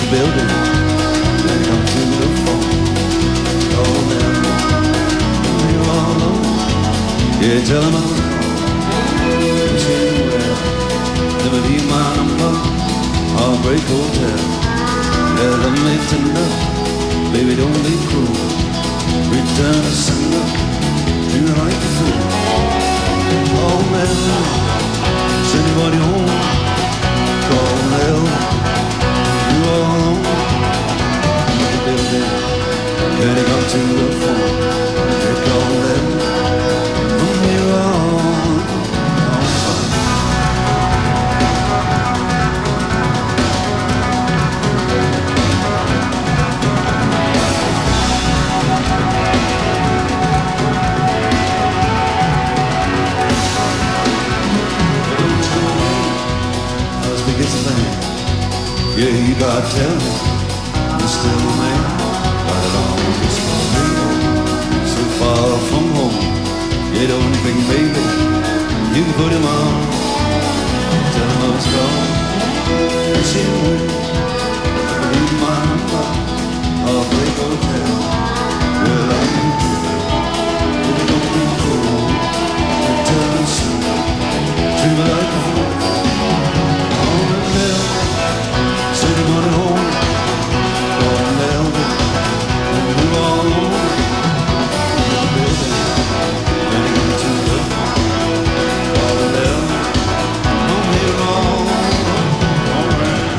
building, then come to the phone. Oh, man, you're all alone. Yeah, tell him I'm calling. Say, well, never leave my number. Heartbreak Hotel. Yeah, love me tender. Baby, don't be cruel. Return to sender. Treat me like a fool. Oh, man, is anybody home? Call hell. You all alone. Baby, can you come to the phone? They call hell. From here on. Yeah, you gotta tell me you're still a man, but it all is for me. So far from home, you don't think, baby, you can put him on. Tell him I was gone, and she will leave my number. I'll break hotel. Well, I can do it, but it don't be cool. Tell me something, treat me like a fool. Anybody home? Call an elder. And we're all alone. In the building. And you come to the phone. Call an elder. I'm here all alright.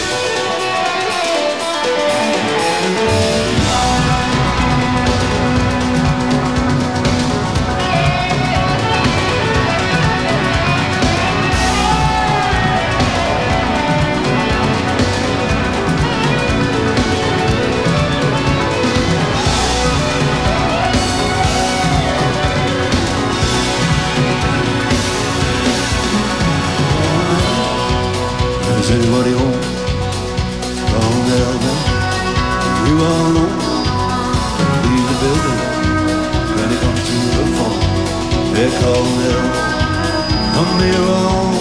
Is anybody home? Call the elder. You all know. Leave the building. When it comes to the phone, they call the elder. I'm here all